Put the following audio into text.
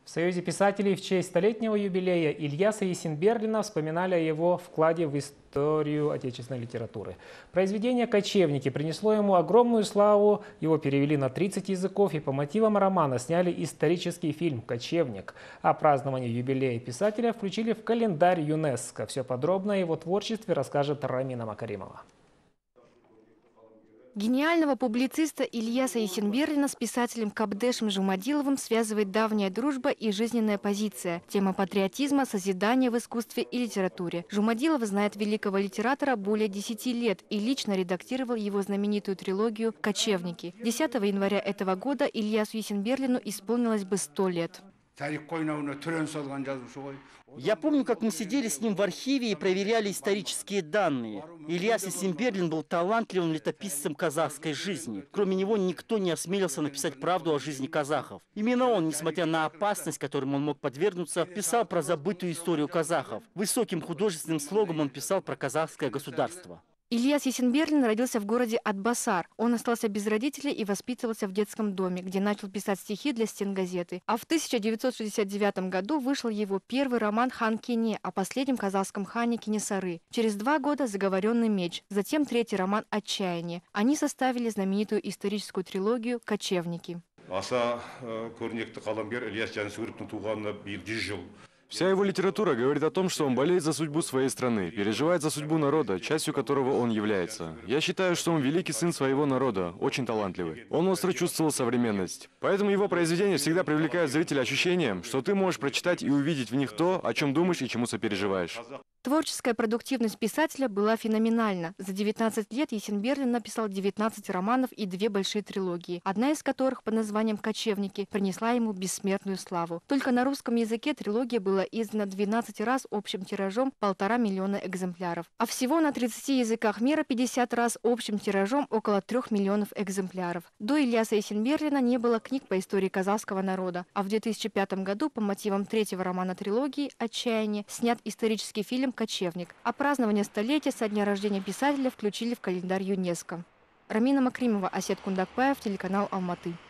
В Союзе писателей в честь столетнего юбилея Ильяса Есенберлина вспоминали о его вкладе в историю отечественной литературы. Произведение «Кочевники» принесло ему огромную славу, его перевели на 30 языков и по мотивам романа сняли исторический фильм «Кочевник». А празднование юбилея писателя включили в календарь ЮНЕСКО. Все подробно о его творчестве расскажет Рамина Макаримова. Гениального публициста Ильяса Есенберлина с писателем Кабдешем Жумадиловым связывает давняя дружба и жизненная позиция. Тема патриотизма, созидания в искусстве и литературе. Жумадилов знает великого литератора более 10 лет и лично редактировал его знаменитую трилогию «Кочевники». 10 января этого года Ильясу Есенберлину исполнилось бы 100 лет. Я помню, как мы сидели с ним в архиве и проверяли исторические данные. Ильяс Есенберлин был талантливым летописцем казахской жизни. Кроме него никто не осмелился написать правду о жизни казахов. Именно он, несмотря на опасность, которым он мог подвергнуться, писал про забытую историю казахов. Высоким художественным слогом он писал про казахское государство. Ильяс Есенберлин родился в городе Атбасар. Он остался без родителей и воспитывался в детском доме, где начал писать стихи для стенгазеты. А в 1969 году вышел его первый роман «Хан Кене» о последнем казахском хане Кенесары. Через 2 года «Заговоренный меч», затем третий роман «Отчаяние». Они составили знаменитую историческую трилогию «Кочевники». Вся его литература говорит о том, что он болеет за судьбу своей страны, переживает за судьбу народа, частью которого он является. Я считаю, что он великий сын своего народа, очень талантливый. Он остро чувствовал современность. Поэтому его произведения всегда привлекают зрителя ощущением, что ты можешь прочитать и увидеть в них то, о чем думаешь и чему сопереживаешь. Творческая продуктивность писателя была феноменальна. За 19 лет Есенберлин написал 19 романов и 2 большие трилогии, одна из которых под названием «Кочевники» принесла ему бессмертную славу. Только на русском языке трилогия была издана 12 раз общим тиражом 1,5 миллиона экземпляров. А всего на 30 языках мира 50 раз общим тиражом около 3 миллионов экземпляров. До Ильяса Есенберлина не было книг по истории казахского народа. А в 2005 году по мотивам 3-го романа трилогии «Отчаяние» снят исторический фильм «Кочевник». А празднование столетия со дня рождения писателя включили в календарь ЮНЕСКО. Рамина Макаримова, Асет Кундакбаев, телеканал Алматы.